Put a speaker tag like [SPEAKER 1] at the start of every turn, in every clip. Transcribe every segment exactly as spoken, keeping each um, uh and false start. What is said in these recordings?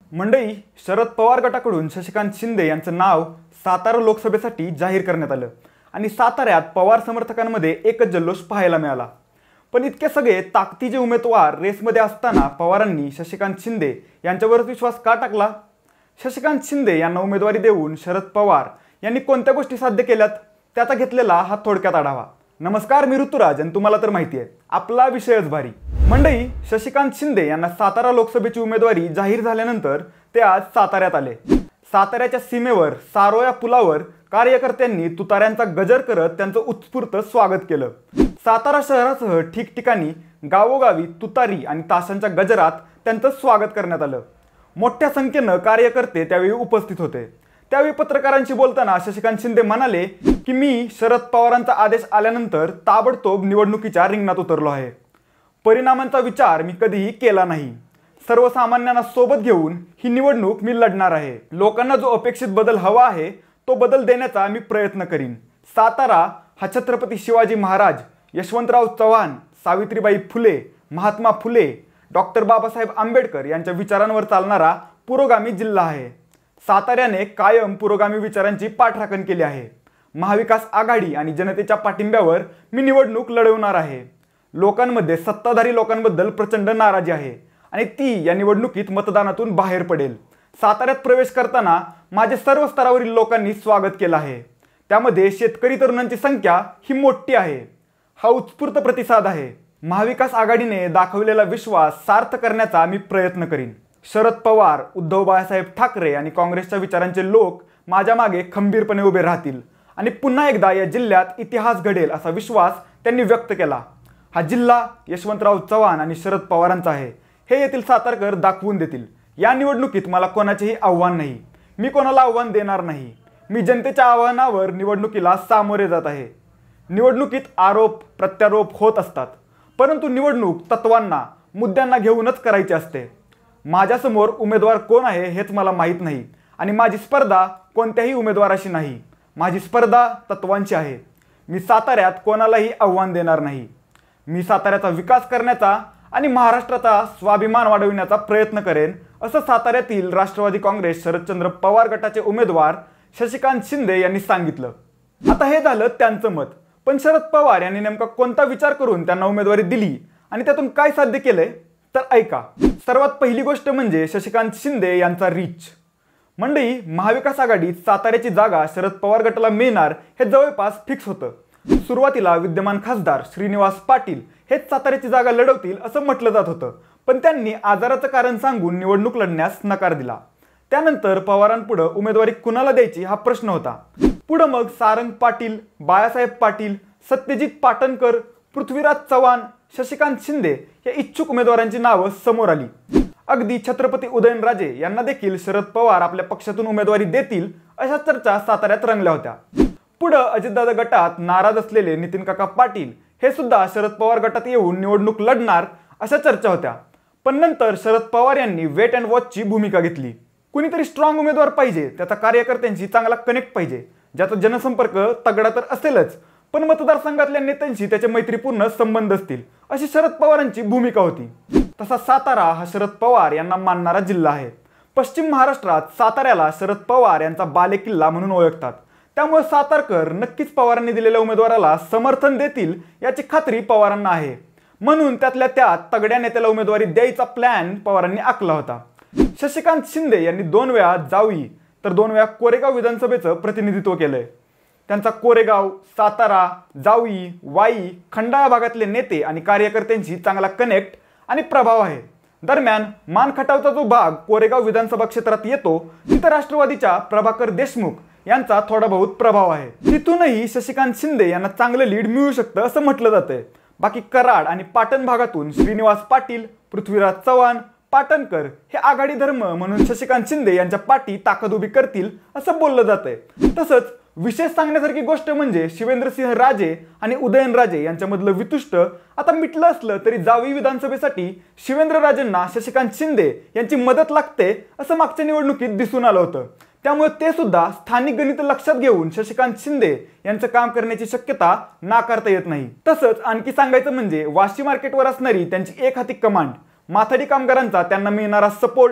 [SPEAKER 1] मंडळी, शरद पवार गटाकडून शशिकांत शिंदे यांचं नाव सातारा लोकसभेसाठी जाहीर करण्यात आलं आणि साताऱ्यात पवार समर्थकांमध्ये एकच जल्लोष पाहायला मिळाला। पण इतके सगळे ताकदीचे उमेदवार रेसमध्ये असताना पवारांनी शशिकांत शिंदे यांच्यावर विश्वास का टाकला? शशिकांत शिंदे यांना उमेदवारी देऊन शरद पवार यांनी कोणत्या गोष्टी साध्य केल्यात त्याचा घेतलेला हा थोडक्यात आढावा। नमस्कार, मी ऋतुराज आणि तुम्हाला तर माहिती आहे आपला विषयच भारी। मंडळी, शशिकांत शिंदे यांना सातारा लोकसभेची उमेदवारी जाहीर झाल्यानंतर ते आज साताऱ्यात आले। साताऱ्याच्या सीमेवर सारोया पुलावर कार्यकर्त्यांनी तुताऱ्यांचा गजर करत त्यांचं उत्स्फूर्त स्वागत केलं। सातारा शहरासह ठिकठिकाणी गावोगावी तुतारी आणि ताशांच्या गजरात त्यांचं स्वागत करण्यात आलं। मोठ्या संख्येनं कार्यकर्ते त्यावेळी उपस्थित होते। त्यावेळी पत्रकारांशी बोलताना शशिकांत शिंदे म्हणाले की मी शरद पवारांचा आदेश आल्यानंतर ताबडतोब निवडणुकीच्या रिंगणात उतरलो आहे। परिणामांचा विचार मी कधीही केला नाही। सर्वसामान्यांना सोबत घेऊन ही निवडणूक मी लढणार आहे। लोकांना जो अपेक्षित बदल हवा आहे तो बदल देण्याचा मी प्रयत्न करीन। सातारा हा छत्रपती शिवाजी महाराज, यशवंतराव चव्हाण, सावित्रीबाई फुले, महात्मा फुले, डॉक्टर बाबासाहेब आंबेडकर यांच्या विचारांवर चालणारा पुरोगामी जिल्हा आहे। साताऱ्याने कायम पुरोगामी विचारांची पाठराखण केली आहे। महाविकास आघाडी आणि जनतेच्या पाठिंब्यावर मी निवडणूक लढवणार आहे। लोकांमध्ये सत्ताधारी लोकांबद्दल प्रचंड नाराजी आहे आणि ती या निवडणुकीत मतदानातून बाहेर पडेल। साताऱ्यात प्रवेश करताना माझे सर्व स्तरावरील लोकांनी स्वागत केलं आहे। त्यामध्ये शेतकरी तरुणांची संख्या ही मोठी आहे। हा उत्स्फूर्त प्रतिसाद आहे। महाविकास आघाडीने दाखवलेला विश्वास सार्थ करण्याचा मी प्रयत्न करीन। शरद पवार, उद्धव बाळासाहेब ठाकरे आणि काँग्रेसच्या विचारांचे लोक माझ्या मागे खंबीरपणे उभे राहतील आणि पुन्हा एकदा या जिल्ह्यात इतिहास घडेल असा विश्वास त्यांनी व्यक्त केला। हा जिल्हा यशवंतराव चव्हाण आणि शरद पवारांचा आहे हे येथील सातारकर दाखवून देतील। या निवडणुकीत मला कोणाचेही आव्हान नाही। मी कोणाला आव्हान देणार नाही। मी जनतेच्या आव्हानावर निवडणुकीला सामोरे जात आहे। निवडणुकीत आरोप प्रत्यारोप होत असतात, परंतु निवडणूक तत्वांना, मुद्द्यांना घेऊनच करायची असते। माझ्यासमोर उमेदवार कोण आहे हेच मला माहीत नाही आणि माझी स्पर्धा कोणत्याही उमेदवाराशी नाही। माझी स्पर्धा तत्वांची आहे। मी साताऱ्यात कोणालाही आव्हान देणार नाही। मी साताऱ्याचा विकास करण्याचा आणि महाराष्ट्राचा स्वाभिमान वाढविण्याचा प्रयत्न करेन असं साताऱ्यातील राष्ट्रवादी काँग्रेस शरदचंद्र पवार गटाचे उमेदवार शशिकांत शिंदे यांनी सांगितलं। आता हे झालं त्यांचं मत, पण शरद पवार यांनी नेमका कोणता विचार करून त्यांना उमेदवारी दिली आणि त्यातून काय साध्य केलंय तर ऐका। सर्वात पहिली गोष्ट म्हणजे शशिकांत शिंदे यांचा रीच। मंडळी, महाविकास आघाडीत साताऱ्याची जागा शरद पवार गटाला मिळणार हे जवळपास फिक्स होतं। सुरुवातीला विद्यमान खासदार श्रीनिवास पाटील हेच साताऱ्याची जागा लढवतील असं म्हटलं जात होतं, पण त्यांनी आजाराचं कारण सांगून निवडणूक लढण्यास नकार दिला। त्यानंतर पवारांपुढे उमेदवारी कुणाला द्यायची हा प्रश्न होता। पुढे मग सारंग पाटील, बाळासाहेब पाटील, सत्यजित पाटणकर, पृथ्वीराज चव्हाण, शशिकांत शिंदे या इच्छुक उमेदवारांची नावं समोर आली। अगदी छत्रपती उदयनराजे यांना देखील शरद पवार आपल्या पक्षातून उमेदवारी देतील अशा चर्चा साताऱ्यात रंगल्या होत्या। पुढे अजितदादा गटात नाराज असलेले नितीन काका पाटील हे सुद्धा शरद पवार गटात येऊन निवडणूक लढणार अशा चर्चा होत्या। पण नंतर शरद पवार यांनी वेट अँड वॉचची भूमिका घेतली। कुणीतरी स्ट्रॉंग उमेदवार पाहिजे, त्याचा कार्यकर्त्यांशी चांगला कनेक्ट पाहिजे, ज्याचा जनसंपर्क तगडा तर असेलच, पण मतदारसंघातल्या नेत्यांशी त्याचे मैत्रीपूर्ण संबंध असतील अशी शरद पवारांची भूमिका होती। तसा सातारा हा शरद पवार यांना मानणारा जिल्हा आहे। पश्चिम महाराष्ट्रात साताऱ्याला शरद पवार यांचा बालेकिल्ला म्हणून ओळखतात। त्यामुळे सातारकर नक्कीच पवारांनी दिलेल्या उमेदवाराला समर्थन देतील याची खात्री पवारांना आहे। म्हणून त्यातल्या त्यात तगड्या नेत्याला उमेदवारी द्यायचा प्लॅन पवारांनी आखला होता। शशिकांत शिंदे यांनी दोन वेळा जावई तर दोन वेळा कोरेगाव विधानसभेचं प्रतिनिधित्व केलंय। त्यांचा कोरेगाव, सातारा, जावई, वाई, खंडाळा भागातले नेते आणि कार्यकर्त्यांशी चांगला कनेक्ट आणि प्रभाव आहे। दरम्यान मानखटावचा जो भाग कोरेगाव विधानसभा क्षेत्रात येतो तिथे राष्ट्रवादीच्या प्रभाकर देशमुख यांचा थोडा बहुत प्रभाव आहे। तिथूनही शशिकांत शिंदे यांना चांगलं लीड मिळू शकतं असं म्हटलं जातंय। बाकी कराड आणि पाटण भागातून श्रीनिवास पाटील, पृथ्वीराज चव्हाण, पाटणकर हे आघाडी धर्म म्हणून शशिकांत शिंदे यांच्या पाठी ताकद उभी करतील असं बोललं जातंय। तसंच विशेष सांगण्यासारखी गोष्ट म्हणजे शिवेंद्रसिंह राजे आणि उदयनराजे यांच्यामधलं वितुष्ट आता मिटलं असलं तरी जावई विधानसभेसाठी शिवेंद्रराजेंना शशिकांत शिंदे यांची मदत लागते असं मागच्या निवडणुकीत दिसून आलं होतं। त्यामुळे ते सुद्धा स्थानिक गणित लक्षात घेऊन शशिकांत शिंदे यांचं काम करण्याची शक्यता नाकारता येत नाही। तसंच आणखी सांगायचं म्हणजे वाशी मार्केटवर असणारी त्यांची एक हाती कमांड, माथाडी कामगारांचा त्यांना मिळणारा सपोर्ट,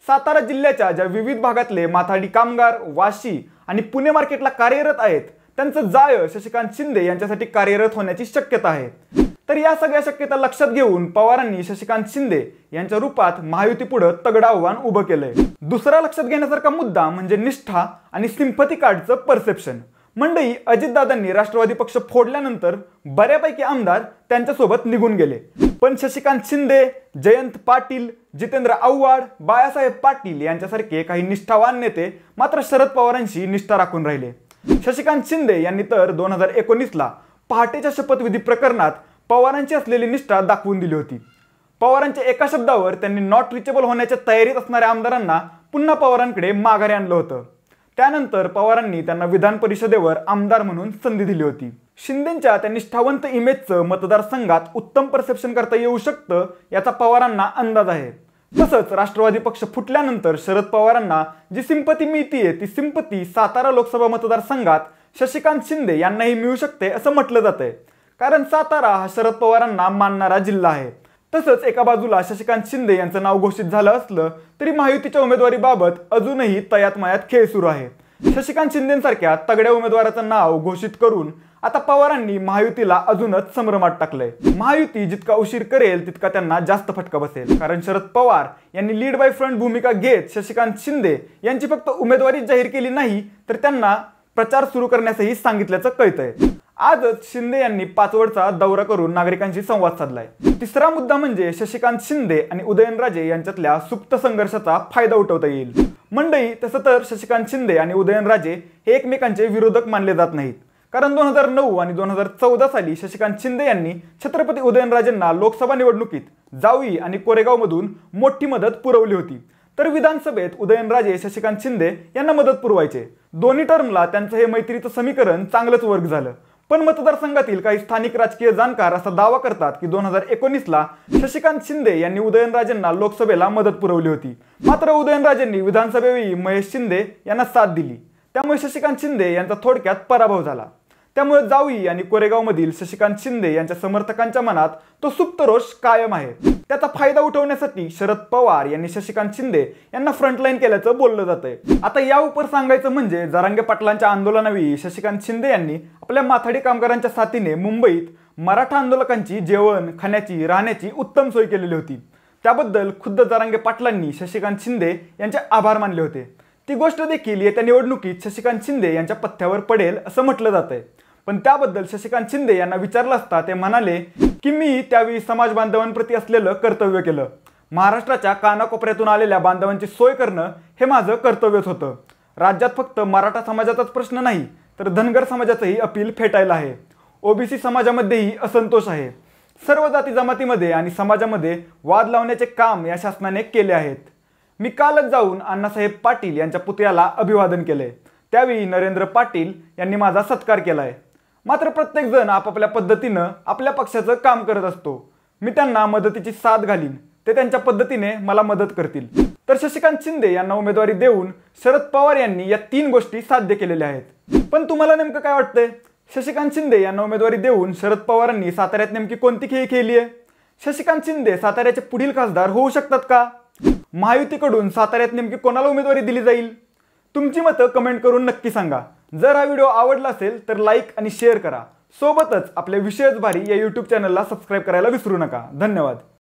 [SPEAKER 1] सातारा जिल्ह्याच्या ज्या विविध भागातले माथाडी कामगार वाशी आणि पुणे मार्केटला कार्यरत आहेत त्यांचं जाळं शशिकांत शिंदे यांच्यासाठी कार्यरत होण्याची शक्यता आहे। तर या सगळ्या शक्यता लक्षात घेऊन पवारांनी शशिकांत शिंदे यांच्या रूपात महायुतीपुढे तगडं आव्हान उभं केलंय। दुसरा लक्षात घेण्यासारखा मुद्दा म्हणजे निष्ठा आणि सिंपथी कार्डचं परसेप्शन। मंडळी, अजितदादांनी राष्ट्रवादी पक्ष फोडल्यानंतर बऱ्यापैकी आमदार त्यांच्यासोबत निघून गेले, पण शशिकांत शिंदे, जयंत पाटील, जितेंद्र आव्हाड, बाळासाहेब पाटील यांच्यासारखे काही निष्ठावान नेते मात्र शरद पवारांशी निष्ठा राखून राहिले। शशिकांत शिंदे यांनी तर दोन हजार एकोणीस ला पहाटेच्या शपथविधी प्रकरणात पवारांची असलेली निष्ठा दाखवून दिली होती। पवारांच्या एका शब्दावर त्यांनी नॉट रिचेबल होण्याच्या तयारीत असणाऱ्या आमदारांना पुन्हा पवारांकडे माघारी आणलं होतं। त्यानंतर पवारांनी त्यांना विधान परिषदेवर आमदार म्हणून संधी दिली होती। शिंदेंच्या त्या निष्ठावंत इमेजचं मतदारसंघात उत्तम परसेप्शन करता येऊ शकतं याचा पवारांना अंदाज आहे। तसंच राष्ट्रवादी पक्ष फुटल्यानंतर शरद पवारांना जी सिंपती मिळतीये ती सिंपती सातारा लोकसभा मतदारसंघात शशिकांत शिंदे यांनाही मिळू शकते असं म्हटलं जातंय, कारण सातारा हा शरद पवारांना मानणारा जिल्हा आहे। तसंच एका बाजूला शशिकांत शिंदे यांचं नाव घोषित झालं असलं तरी महायुतीच्या उमेदवारीबाबत अजूनही तयात मयात खेळ सुरू आहे। शशिकांत शिंदेंसारख्या तगड्या उमेदवाराचं नाव घोषित करून आता पवारांनी महायुतीला अजूनच संभ्रमात टाकलंय। महायुती जितका उशीर करेल तितका त्यांना जास्त फटका बसेल, कारण शरद पवार यांनी लीड बाय फ्रंट भूमिका घेत शशिकांत शिंदे यांची फक्त उमेदवारी जाहीर केली नाही तर त्यांना प्रचार सुरू करण्यासही सांगितल्याचं कळतंय। आजच शिंदे यांनी पाचवडचा दौरा करून नागरिकांशी संवाद साधलाय। तिसरा मुद्दा म्हणजे शशिकांत शिंदे आणि उदयनराजे यांच्यातल्या सुप्त संघर्षाचा फायदा उठवता येईल। मंडळी, तसं तर शशिकांत शिंदे आणि उदयनराजे हे एकमेकांचे विरोधक मानले जात नाहीत, कारण दोन हजार नऊ आणि दोन हजार चौदा साली शशिकांत शिंदे यांनी छत्रपती उदयनराजेंना लोकसभा निवडणुकीत जावळी आणि कोरेगाव मधून मोठी मदत पुरवली होती, तर विधानसभेत उदयनराजे शशिकांत शिंदे यांना मदत पुरवायचे। दोन्ही टर्मला त्यांचं हे मैत्रीचं समीकरण चांगलंच वर्क झालं। पण मतदारसंघातील काही स्थानिक राजकीय जाणकार असा दावा करतात की दोन हजार एकोणीस ला शशिकांत शिंदे यांनी उदयनराजेंना लोकसभेला मदत पुरवली होती, मात्र उदयनराजेंनी विधानसभेवेळी महेश शिंदे यांना साथ दिली, त्यामुळे शशिकांत शिंदे यांचा थोडक्यात पराभव झाला। त्यामुळे जावळी आणि कोरेगाव मधील शशिकांत शिंदे यांच्या समर्थकांच्या मनात तो सुप्त रोष कायम आहे। त्याचा फायदा उठवण्यासाठी शरद पवार यांनी शशिकांत शिंदे यांना फ्रंटलाईन केल्याचं बोललं जातंय। आता या उपर सांगायचं म्हणजे जरांगे पाटलांच्या आंदोलनावेळी शशिकांत शिंदे यांनी आपल्या माथाडी कामगारांच्या साथीने मुंबईत मराठा आंदोलकांची जेवण खाण्याची राहण्याची उत्तम सोय केलेली होती। त्याबद्दल खुद्द जरांगे पाटलांनी शशिकांत शिंदे यांचे आभार मानले होते। ती गोष्ट देखील येत्या निवडणुकीत शशिकांत शिंदे यांच्या पथ्यावर पडेल असं म्हटलं जातंय, पण त्याबद्दल शशिकांत शिंदे यांना विचारलं असता ते म्हणाले की मी त्यावेळी समाज बांधवांप्रती असलेलं कर्तव्य केलं। महाराष्ट्राच्या कानाकोपऱ्यातून आलेल्या बांधवांची सोय करणं हे माझं कर्तव्यच होतं। राज्यात फक्त मराठा समाजाचाच प्रश्न नाही तर धनगर समाजाचंही अपील फेटायला आहे। ओबीसी समाजामध्येही असंतोष आहे। सर्व जाती जमातीमध्ये आणि समाजामध्ये वाद लावण्याचे काम या शासनाने केले आहेत। मी कालच जाऊन अण्णासाहेब पाटील यांच्या पुतळ्याला अभिवादन केले, त्यावेळी नरेंद्र पाटील यांनी माझा सत्कार केलाय। मात्र प्रत्येक जण आपापल्या पद्धतीनं आपल्या पक्षाचं काम करत असतो। मी त्यांना मदतीची साथ घालीन, ते त्यांच्या पद्धतीने मला मदत करतील। तर शशिकांत शिंदे यांना उमेदवारी देऊन शरद पवार यांनी या तीन गोष्टी साध्य केलेल्या आहेत। पण तुम्हाला नेमकं काय वाटतंय? शशिकांत शिंदे यांना उमेदवारी देऊन शरद पवारांनी साताऱ्यात नेमकी कोणती खेळी खेळली आहे? शशिकांत शिंदे साताऱ्याचे पुढील खासदार होऊ शकतात का? महायुतीकडून साताऱ्यात नेमकी कोणाला उमेदवारी दिली जाईल? तुमची मतं कमेंट करून नक्की सांगा। जर हा व्हिडिओ आवडला असेल तर लाईक आणि शेअर करा। सोबतच आपल्या विषयच भारी या यूट्यूब चॅनलला सबस्क्राईब करायला विसरू नका। धन्यवाद।